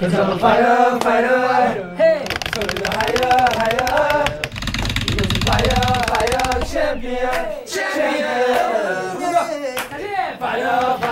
Cause I'm a fighter, fighter. Hey, so the higher, higher. Because I'm fire, fire, champion, champion. Fire, fire.